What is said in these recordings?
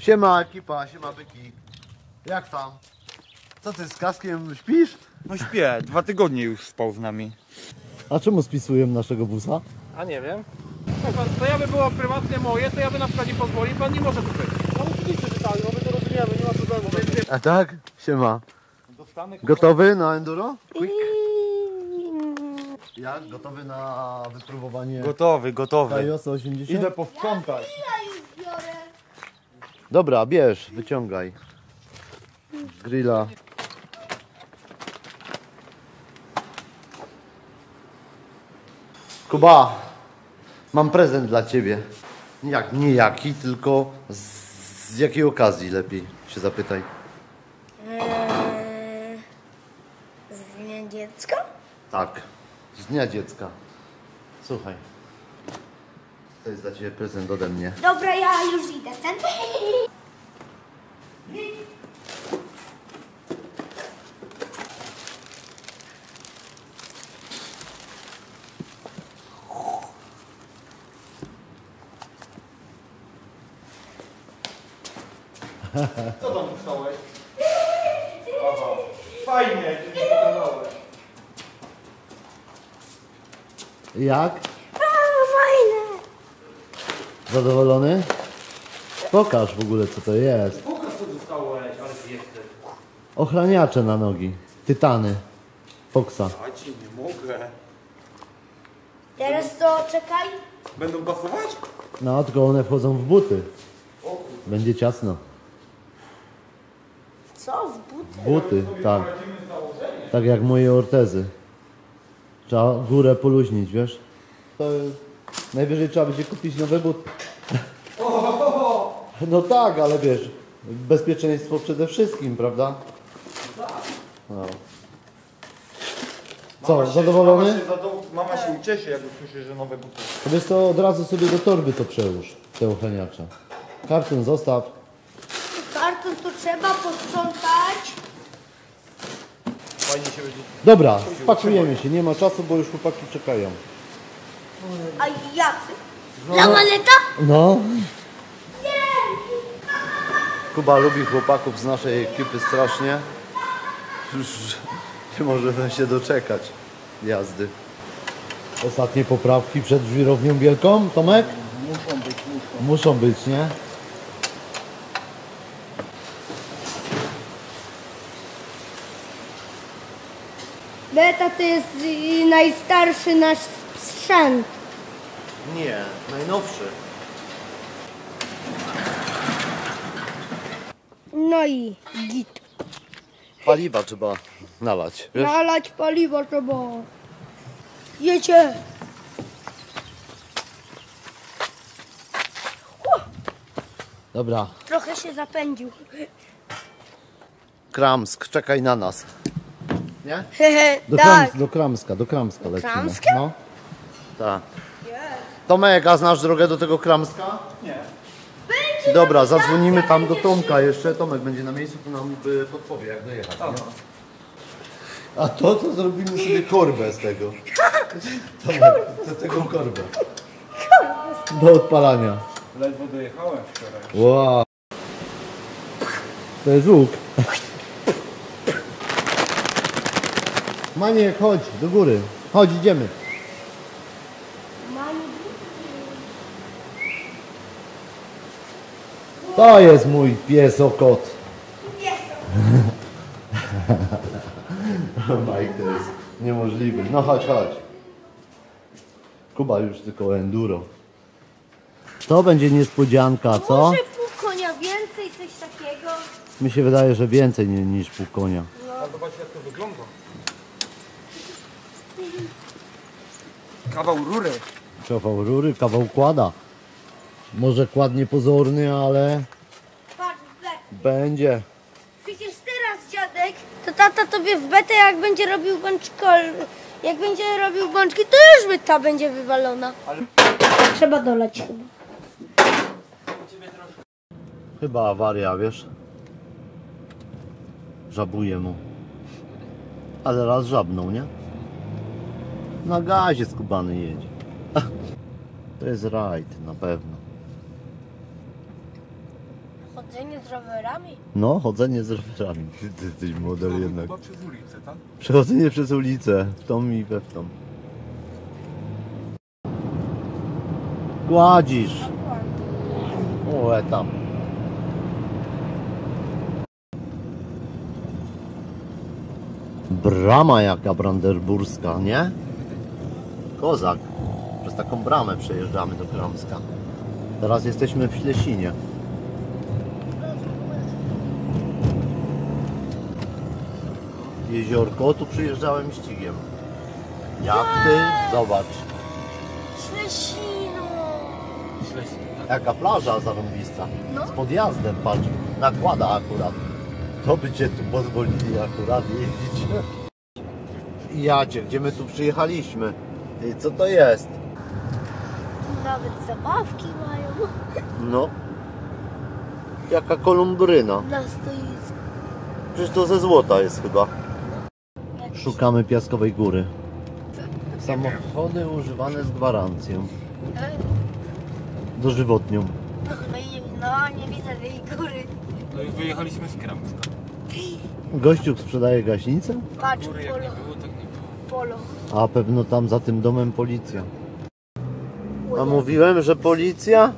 Siema ekipa, siema byki. Jak tam? Co ty z Kaskiem śpisz? No śpię, 2 tygodnie już spał z nami. A czemu spisuję naszego busa? A nie wiem. To ja by było prywatnie moje, to ja by na przykład nie pozwolił, pan nie może tu być. No oczywiście, że tak, no my to rozumiemy, nie ma problemu. A tak? Siema. Gotowy na enduro? Quick? Jak? Gotowy na wypróbowanie Gotowy. Kaios 80? Idę posprzątać. Dobra, bierz, wyciągaj. Grilla. Kuba, mam prezent dla ciebie. Nie jaki, tylko z jakiej okazji lepiej się zapytaj. Z dnia dziecka? Tak, z Dnia Dziecka. Słuchaj, to jest dla ciebie prezent ode mnie. Dobra, ja już idę. Ten. Co tam dostałeś? Aha. Fajnie, że mi pokazałeś. Jak? Fajne. Zadowolony? Pokaż w ogóle co to jest. Pokaż co dostałeś, ale ty jesteś. Ochraniacze na nogi. Tytany. Foxa. Ja ci nie mogę. Teraz to czekaj. Będą pasować? No, tylko one wchodzą w buty. Będzie ciasno. Co? W buty? Buty, tak. Tak jak moje ortezy. Trzeba górę poluźnić, wiesz? To najwyżej trzeba będzie kupić nowe buty. No tak, ale wiesz, bezpieczeństwo przede wszystkim, prawda? No. Co, zadowolony? Mama się ucieszy, jak usłyszy, że nowe buty. To wiesz co, od razu sobie do torby to przełóż, te ochraniacze. Karton zostaw. Karton to trzeba posprzątać. Fajnie się będzie. Dobra, spakujemy się, nie ma czasu, bo już chłopaki czekają. A jacy? La maleta? No. Kuba lubi chłopaków z naszej ekipy strasznie. Już nie możemy się doczekać jazdy. Ostatnie poprawki przed żwirownią wielką, Tomek? Muszą być, nie? Beta to jest najstarszy nasz sprzęt. Nie, najnowszy. No i git. Paliwa trzeba nalać, wiesz? Nalać paliwo trzeba. Jecie. Dobra, Trochę się zapędził. Kramsk, czekaj na nas. Nie? Tak. Do Kramska lecimy. Kramska? No. Tak. Tomek, a znasz drogę do tego Kramska? Nie. Dobra, zadzwonimy tam do Tomka jeszcze. Tomek będzie na miejscu, to nam podpowie jak dojechać. Nie? A to zrobimy sobie korbę z tego. Tomek, z tego korbę. Do odpalania. Ledwo dojechałem wczoraj. Wow. To jest łuk. Maniek, chodź do góry. Chodź, idziemy. To jest mój piesokot. Mike, to jest niemożliwe. No chodź. Kuba już tylko enduro. To będzie niespodzianka, co? Może pół konia więcej, coś takiego. Mi się wydaje, że więcej niż pół konia. A zobaczcie jak to wygląda. Kawał rury. Kawał rury, kawał kłada. Może kład niepozorny, ale Patrz, Black. będzie. Przecież teraz dziadek, to tata tobie w betę jak będzie robił jak będzie robił bączki, to już byta będzie wywalona. Trzeba dolać chyba. Chyba awaria, wiesz? Żabuje mu. Ale raz żabnął, nie? Na gazie skubany jedzie. To jest rajd, na pewno. Chodzenie z rowerami? No, chodzenie z rowerami. Ty jesteś model jednak. Chyba przez ulicę, tak? Przechodzenie przez ulicę, w tą i we w tą. Gładzisz. O, tam. Brama jaka brandenburska, nie? Kozak. Przez taką bramę przejeżdżamy do Kramska. Teraz jesteśmy w Ślesinie. Jeziorko, tu przyjeżdżałem ścigiem. Jachty, zobacz. Ślesino. Jaka plaża zarąbista. No. Z podjazdem, patrz. Nakłada akurat. To by cię tu pozwolili akurat jeździć. Jacie, gdzie my tu przyjechaliśmy? Ty, co to jest? Nawet zabawki mają No. Jaka kolumbryna. na stoisku. Przecież to ze złota jest chyba. Szukamy Piaskowej Góry. Samochody używane z gwarancją. Dożywotnią. No nie widzę tej góry. No i wyjechaliśmy z Kramska. Gościuk sprzedaje gaśnicę? Patrz, Góry jak polo. nie było, tak nie było. Polo. A pewno tam za tym domem policja. A mówiłem, że policja?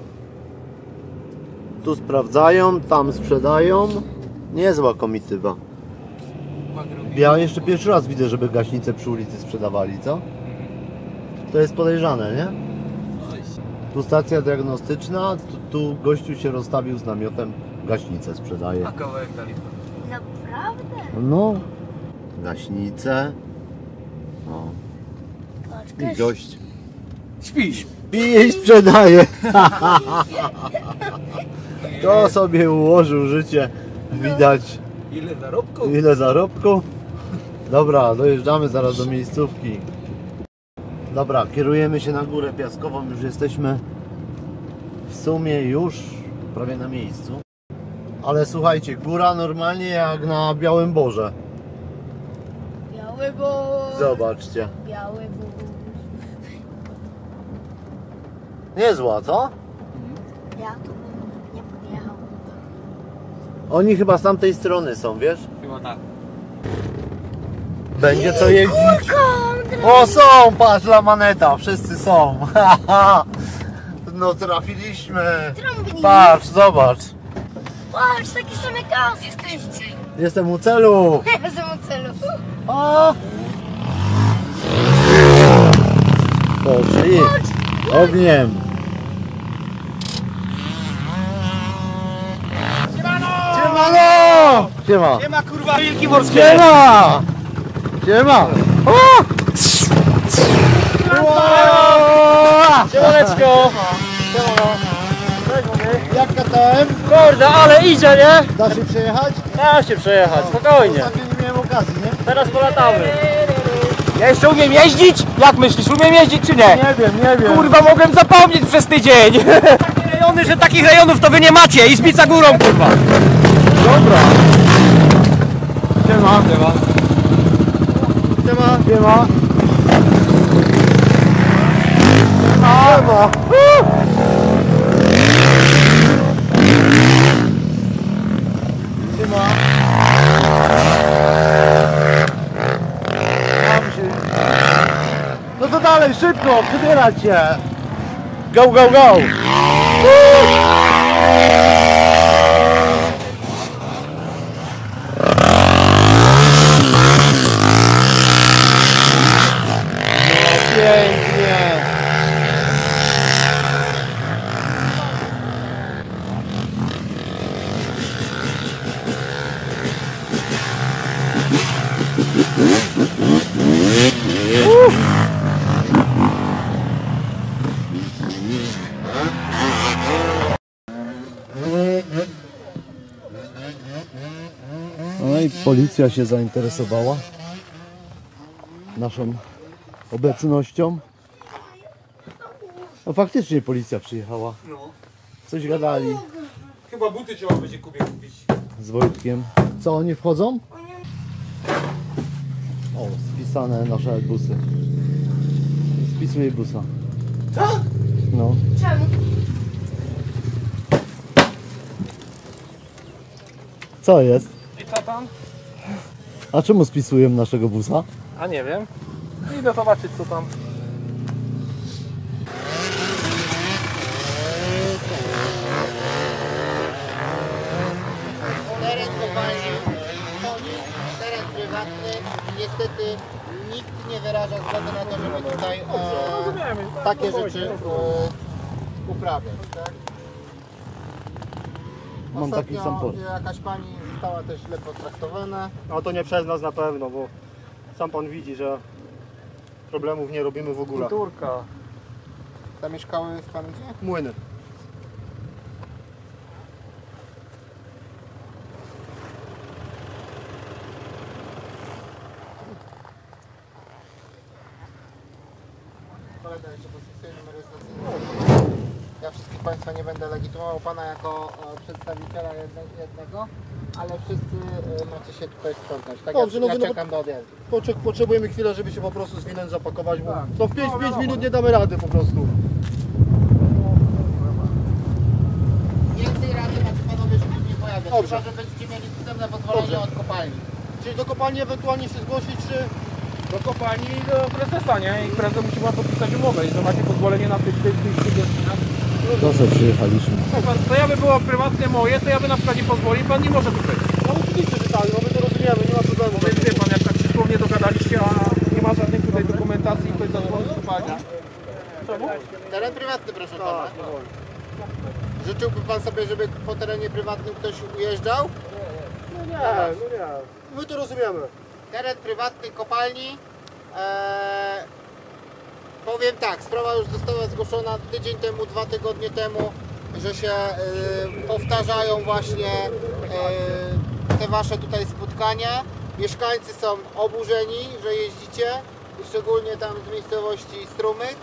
Tu sprawdzają, tam sprzedają. Niezła komitywa. Ja jeszcze pierwszy raz widzę, żeby gaśnicę przy ulicy sprzedawali, co? To jest podejrzane, nie? Tu stacja diagnostyczna, tu gościu się rozstawił z namiotem, gaśnicę sprzedaje. A kawałek dalej. Naprawdę? No, gaśnicę. O. Patrz, I gość Śpisz! pije i sprzedaje. To sobie ułożył życie. Widać Ile zarobków? ile zarobku. Dobra, dojeżdżamy zaraz do miejscówki. Dobra, kierujemy się na Górę Piaskową. Już jesteśmy w sumie już prawie na miejscu. Ale słuchajcie, góra normalnie jak na Białym Boże. Biały bóg. Zobaczcie. Biały bóg. Niezła, co? Ja tu bym nie podjechał. Oni chyba z tamtej strony są, wiesz? Chyba tak. Będzie co jeździć. Kontra. O, są, patrz, la maneta, wszyscy są. No trafiliśmy. Trąbni. Patrz, zobacz. Patrz, taki sam jak gaz jesteście. Jestem u celu. Jestem u celu. O! Poszli. Ogniem. Siemano! Siema. Nie ma kurwa wilki morskie. Siema! Siema! O! Siemaneczko. Jak KTM? Kurde, ale idzie, nie? Da się przejechać? Da się przejechać, spokojnie. Ostatnio nie miałem okazji, nie? Teraz polatamy. Ja jeszcze umiem jeździć? Jak myślisz, umiem jeździć czy nie? Nie wiem. Kurwa, mogłem zapomnieć przez tydzień. Takie rejony, że takich rejonów to wy nie macie. I Spica górą, kurwa. Dobra. Siema. Siema. Siema. Siema. Siema. Mam się. No to dalej, szybko, przybierać się. Go, go, go. Pięknie. No i policja się zainteresowała naszą obecnością. No faktycznie policja przyjechała. No. Coś gadali Chyba buty trzeba będzie Kubie kupić. z Wojtkiem. Co, oni wchodzą? O, spisane nasze busy. Spisuję busa. Co? No. Czemu? Co jest? I co tam? A czemu spisuję naszego busa? A nie wiem. Idę zobaczyć co tam. Teren kopalni wchodzi, teren prywatny. Niestety nikt nie wyraża zgody na to, żeby tutaj takie rzeczy uprawiać. Tak? Mam taki sam port. Jakaś pani została też źle potraktowana. No to nie przez nas na pewno, bo sam pan widzi, że problemów nie robimy w ogóle. Turka. Zamieszkały w pan gdzie? Młyny. Kolega jeszcze podpisuje numer rejestracyjny. Ja wszystkich Państwa nie będę legitymował Pana jako przedstawiciela jednego, ale wszyscy macie się tutaj sprzątnąć. Tak, Dobrze, no ja wy no- czekam do odjazdu. Potrzebujemy chwilę, żeby się po prostu zwinąć, zapakować, bo to w 5 minut nie damy rady po prostu. Więcej rady macie Panowie, żeby nie pojawiać. Dobrze. Chyba, że będziecie mieli wstępne pozwolenie od kopalni. Czyli do kopalni ewentualnie się zgłosić, czy... Do kopalni i do prezesa, nie? I prezes musi wam podpisać umowę, i że macie pozwolenie na tych godzinach. To co przyjechaliśmy. To ja by było prywatnie moje, to ja by na przykład nie pozwolił, pan nie może tutaj. No oczywiście, że tak, no my to rozumiemy, nie ma problemu. Więc wie pan, jak tak się słownie dogadaliście, a nie ma żadnej tutaj dokumentacji, ktoś zadzwoni z kopalni. Teren prywatny, proszę Pana. Życzyłby Pan sobie, żeby po terenie prywatnym ktoś ujeżdżał? No nie. My to rozumiemy. Teren prywatny kopalni. Powiem tak, sprawa już została zgłoszona tydzień temu, 2 tygodnie temu, że się powtarzają właśnie te Wasze tutaj spotkania. Mieszkańcy są oburzeni, że jeździcie, szczególnie tam z miejscowości Strumyk,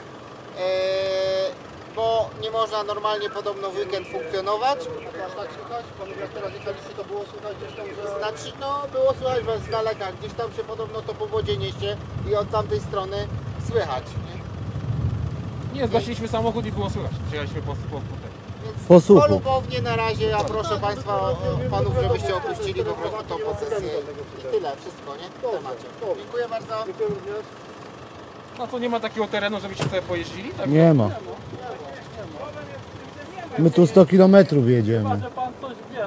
bo nie można normalnie podobno w weekend funkcjonować. Aż tak słychać? Panu jak teraz jechaliście, to było słychać gdzieś tam, że... Znaczy, no było słychać Was z daleka, gdzieś tam się podobno to po wodzie niesie i od tamtej strony słychać. Nie? Nie, zgasiliśmy samochód i było słychać. Przyjechaliśmy po tutaj. Więc Po suchu. polubownie na razie, ja proszę Państwa, Panów, żebyście opuścili po prostu tą posesję. I tyle, wszystko, nie? W temacie. Dziękuję bardzo. Dziękuję również. No to nie ma takiego terenu, żebyście sobie pojeździli? Tak? Nie ma. My tu 100 km jedziemy. Pan coś wie,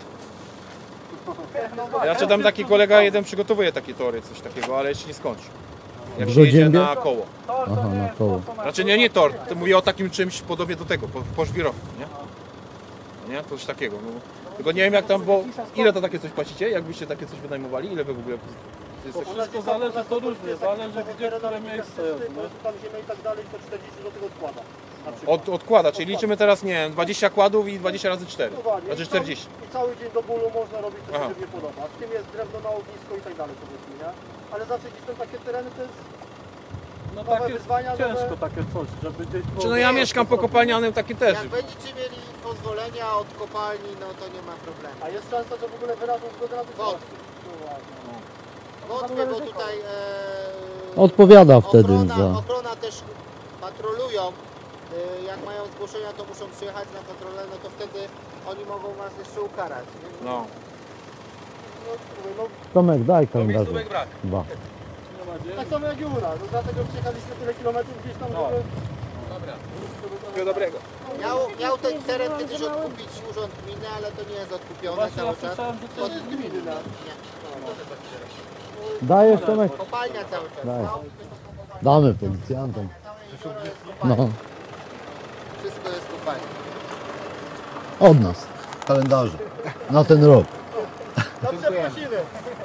to... Ja czytam, taki kolega jeden przygotowuje takie tory, coś takiego, ale jeszcze nie skończy. Jak się jedzie Brzodziębie? na koło. Aha, na koło. Znaczy nie tor, to mówię o takim czymś podobnie do tego, po żwirowcu, nie? Nie? To coś takiego. No. Tylko nie wiem jak tam, bo ile to takie coś płacicie? Jakbyście takie coś wynajmowali? Ile wy w ogóle... Wszystko zależy, to różnie, zależy gdzie, które miejsce jest. Tam ziemia i tak dalej, to 40 zł odkłada. Na przykład. Odkłada, czyli liczymy teraz, nie wiem, 20 kładów i 20 razy 4. Dokładnie. Znaczy 40. I cały dzień do bólu można robić co Aha. się nie podoba. W tym jest drewno na ognisko i tak dalej, powiedzmy, nie? Ale zawsze gdzieś tam takie tereny to jest No nowe wyzwania, ciężko nowe... takie coś, żeby gdzieś... Czy no ja mieszkam po kopalnianym takim też. Jak będziecie mieli pozwolenia od kopalni, no to nie ma problemu. A jest szansa, że w ogóle wyrażą zgodę na to? Wątpię. Wątpię, bo tutaj Odpowiada wtedy za... ochrona też patrolują. Jak mają zgłoszenia, to muszą przyjechać na patrolę, no to wtedy oni mogą Was jeszcze ukarać. Nie? No. Tomek, daj kalendarz. brak. Dwa. Tak samo jak i u nas, no dlatego przyjechaliśmy tyle kilometrów gdzieś tam, żeby... Wszystkiego dobrego. Miał ten teren kiedyś odkupić urząd gminy, ale to nie jest odkupione cały czas. Od gminy. Dajesz, Tomek? Kopalnia cały czas. Daj. No. Damy policjantom. No, Wszystko jest kopalnia. od nas. Kalendarze. Na ten rok. No przeprosiny.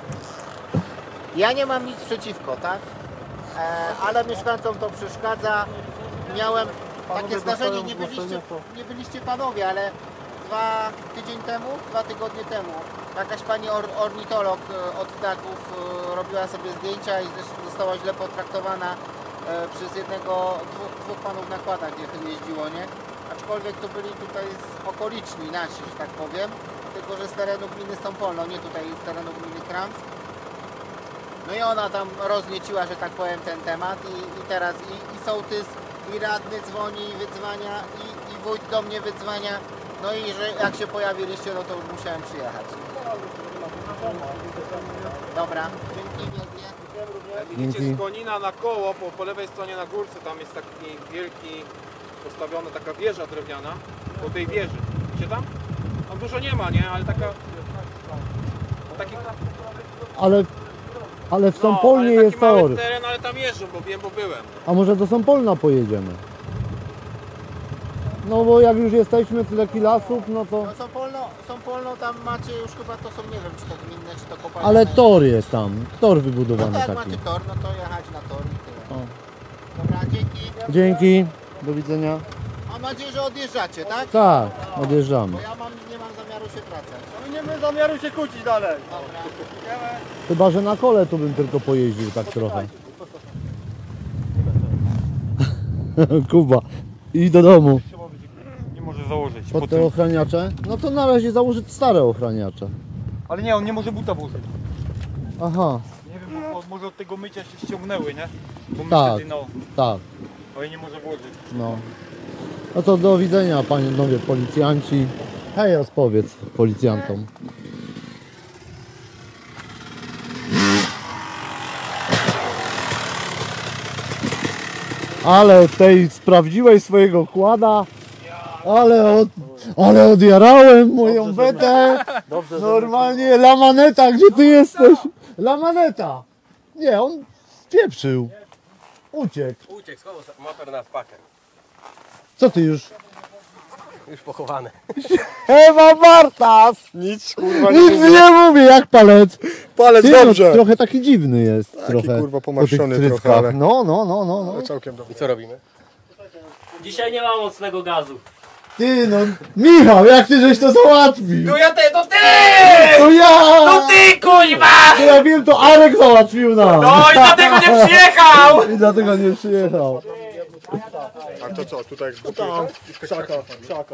Ja nie mam nic przeciwko, tak? Ale mieszkańcom to przeszkadza. Miałem takie zdarzenie, nie byliście panowie, ale 2 tygodnie temu jakaś pani ornitolog od ptaków robiła sobie zdjęcia i zresztą została źle potraktowana przez dwóch panów na kładach, gdzie jeździło, nie? Aczkolwiek to byli tutaj okoliczni nasi, że tak powiem, tylko że z terenu gminy Stąpolno, nie tutaj z terenu gminy Kramsk. No i ona tam roznieciła, że tak powiem, ten temat i teraz i sołtys, i radny dzwoni, wydzwania, i wójt do mnie wydzwania, No i że jak się pojawiliście, no to już musiałem przyjechać. Dobra, dzięki wielkie. Widzicie z Konina na koło, po lewej stronie na górce, tam jest taki wielki, postawiona taka wieża drewniana, po tej wieży. Widzicie tam? Tam dużo nie ma, nie? Ale taka... Taki, Ale w Sąpolnie ale taki jest mały tor. teren, ale tam jeżdżą, bo wiem, bo byłem. A może do Sąpolna pojedziemy? No bo jak już jesteśmy tyle lasów, no to... No Sąpolno tam macie już chyba, to są, nie wiem, czy to gminne, czy to kopalne. Ale tor jest tam, tor No wybudowany to jak taki. macie tor, no to jechać na tor i tyle. O. Dobra, dzięki. Dzięki, do widzenia. Mam nadzieję, że odjeżdżacie, tak? Tak, odjeżdżamy. Bo ja nie mam zamiaru się wracać. My nie mamy zamiaru się kłócić dalej. Dobra. Chyba, że na kole to bym tylko pojeździł tak trochę. Kuba, idź do domu. Nie może założyć. Pod te ochraniacze? No to na razie założyć stare ochraniacze. Ale nie, on nie może buta włożyć. Aha, Nie wiem, bo może od tego mycia się ściągnęły, nie? Bo my Tak. wtedy, no, tak, ale nie może włożyć. no. No to do widzenia, panowie policjanci. Hej, rozpowiedz policjantom. Ale od tej sprawdziłeś swojego kłada. Ale odjarałem moją betę. Normalnie Lamaneta, gdzie ty jesteś? Lamaneta. Nie, on spieprzył. Uciekł. Uciekł, schował motor na pakę. Co ty już? Już pochowany. Ewa Bartas! Nic kurwa Nic nie mówię, jak palec. Palec Ty, no, dobrze. trochę taki dziwny jest. Trochę kurwa po tych pomarszczony tryskach. trochę, ale- No. Całkiem dobrze. I co robimy? Dzisiaj nie ma mocnego gazu. Ty no, Michał, jak ty żeś to załatwił? To ja to ty! To ja! To ty, kuźwa! To ja wiem, to Arek załatwił nam. No i dlatego nie przyjechał! I dlatego nie przyjechał. A to co, tutaj Krzaka.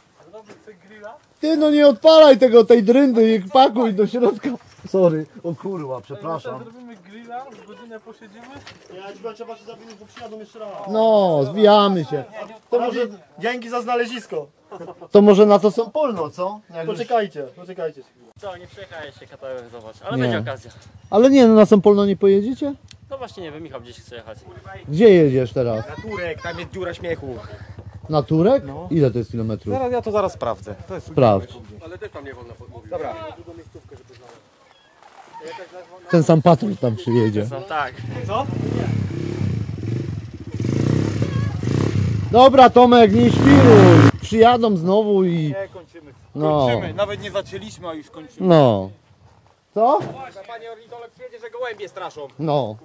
Ty no nie odpalaj tej dryndy i pakuj do środka. Sorry, o kurwa, przepraszam. Zrobimy grilla, godzinę posiedzimy. Ja chyba trzeba się zawinąć, bo przyjadą jeszcze raz. No, zwijamy się. To może... Dzięki za znalezisko. To może na to są polno, co? Jak już- Poczekajcie. Co, nie przejechałeś się katałem, zobacz, ale Nie. będzie okazja. Ale nie, no na Sąpolno nie pojedziecie? No właśnie nie wiem, Michał gdzieś chce jechać. Gdzie jedziesz teraz? Turek, tam jest dziura śmiechu. Na Turek? Ile to jest kilometrów? Ja to zaraz sprawdzę. To jest Sprawdź. Ale też tam nie wolno podmówić. Dobra. Ten sam patrol tam przyjedzie. No tak. Dobra Tomek, nie świruj. Przyjadą znowu i... Nie, kończymy. No. Kończymy. Nawet nie zaczęliśmy, a już kończymy. No. Co? Panie ornitolog przyjedzie, że gołębie straszą. No.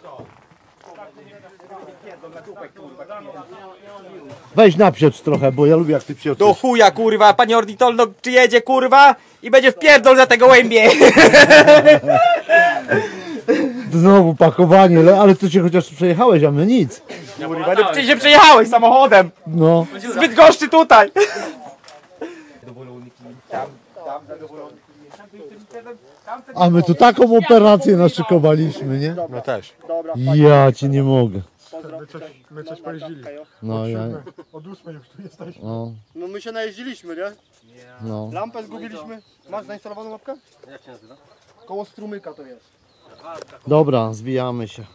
Weź naprzecz trochę, bo ja lubię jak ty Do przyjedziesz. chuja, kurwa, panie ornitolog przyjedzie, kurwa, i będzie wpierdol za te gołębie. Znowu pakowanie, ale ty się chociaż przejechałeś, a my nic. Kurwa, no ty się przejechałeś samochodem. No. Zbyt goszczy tutaj. A my tu taką operację naszykowaliśmy, nie? No też. Ja ci nie mogę. My coś pojeździli. No ja... Od 8 już tu jesteśmy. No, No my się najeździliśmy, nie? no. Lampę zgubiliśmy. Masz zainstalowaną mapkę? Jak się nazywa? Koło strumyka to jest. Dobra, zwijamy się.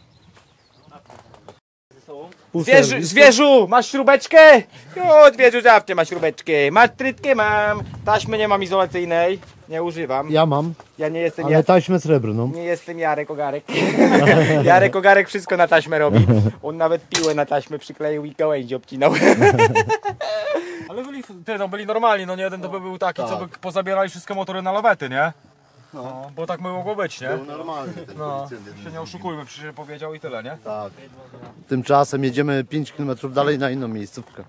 Zwierzu, masz śrubeczkę? No, zwierzu zawsze ma śrubeczkę. Masz trytkę? Mam. Taśmy nie mam izolacyjnej. Nie używam. Ja mam, Ja nie jestem ale taśmę srebrną. Nie jestem Jarek Ogarek. Jarek Ogarek wszystko na taśmę robi. On nawet piłę na taśmę przykleił i gałęzi obcinał. Ale byli normalni, no nie jeden to by był taki, co by pozabierali wszystkie motory na lawety, nie? No, bo tak by mogło być, nie? Normalnie. No, się nie oszukujmy, przecież powiedział i tyle, nie? Tak. Tymczasem jedziemy 5 km dalej na inną miejscówkę.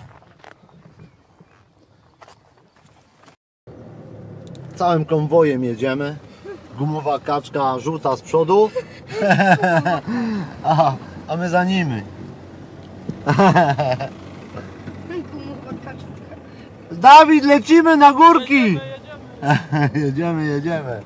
Całym konwojem jedziemy. Gumowa kaczka rzuca z przodu. a my za nimi. Dawid, lecimy na górki! Jedziemy.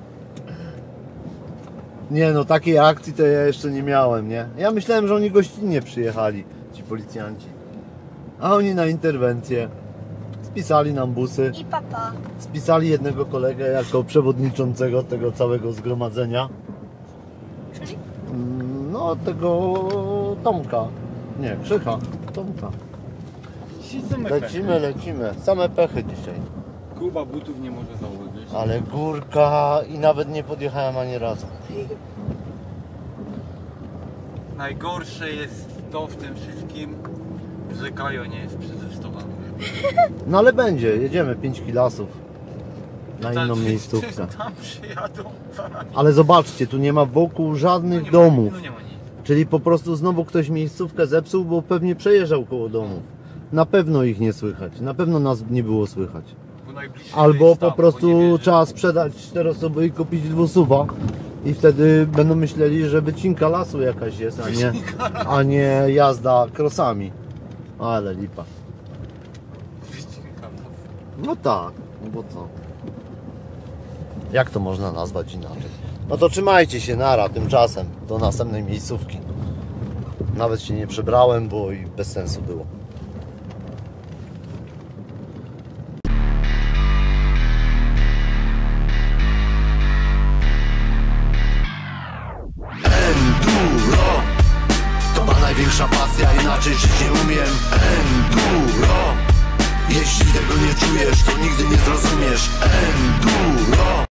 Nie no, takiej akcji to ja jeszcze nie miałem, nie? Ja myślałem, że oni gościnnie przyjechali, ci policjanci. A oni na interwencję. Spisali nam busy, I papa. spisali jednego kolegę jako przewodniczącego tego całego zgromadzenia. Czyli? No, tego Tomka. Nie, Krzycha. Tomka. Lecimy. Same pechy dzisiaj. Kuba butów nie może założyć. Ale górka i nawet nie podjechałem ani razu. Najgorsze jest to w tym wszystkim, że Kajo nie jest przetestowany. No ale będzie, jedziemy 5 kilasów na inną Znaczy, miejscówkę. Tam przyjadą. Ale zobaczcie, tu nie ma wokół żadnych domów. No nie ma nic. Czyli po prostu znowu ktoś miejscówkę zepsuł, bo pewnie przejeżdżał koło domów. Na pewno ich nie słychać, na pewno nas nie było słychać. Bo najbliższy Albo jest po tam, bo prostu nie wierzę. trzeba sprzedać 4 osoby i kupić 2 suwa. I wtedy będą myśleli, że wycinka lasu jakaś jest, a nie jazda krosami. Ale lipa. No tak, no bo co? Jak to można nazwać inaczej? No to trzymajcie się, nara, tymczasem do następnej miejscówki. Nawet się nie przebrałem, bo i bez sensu było. Enduro to ma największa pasja, inaczej żyć nie umiem. Enduro, jeśli tego nie czujesz, to nigdy nie zrozumiesz. Enduro.